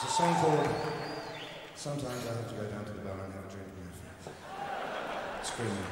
It's a song called Sometimes I Have to Go Down to the Bar and Have a Drink with My Friends. Screaming.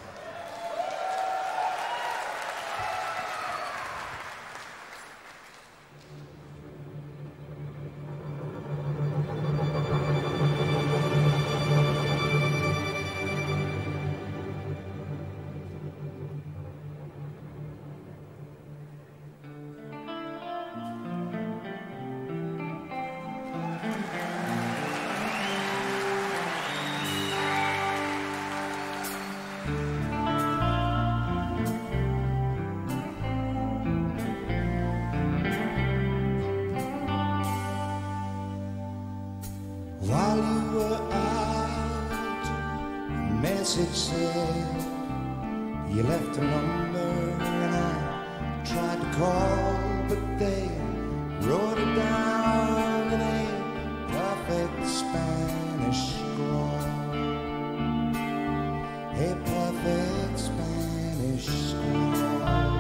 While you were out, a message said you left a number, and I tried to call, but they wrote it down in a perfect Spanish scrawl. A perfect Spanish scrawl.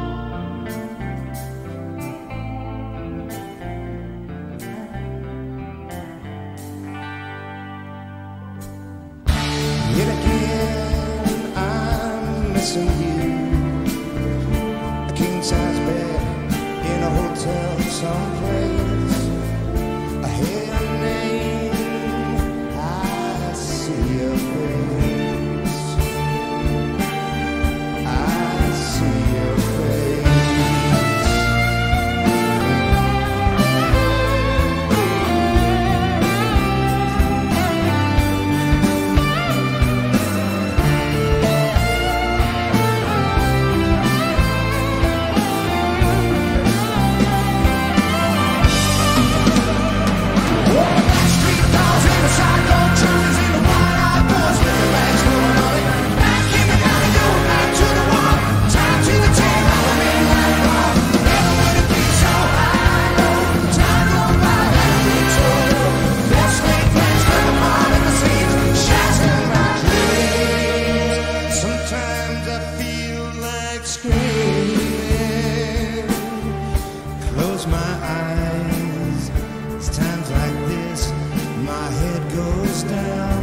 Yet again, I'm missing you. A king-size bed in a hotel someplace. I hear your name, I see your face. I see your face. Close my eyes, it's times like this my head goes down.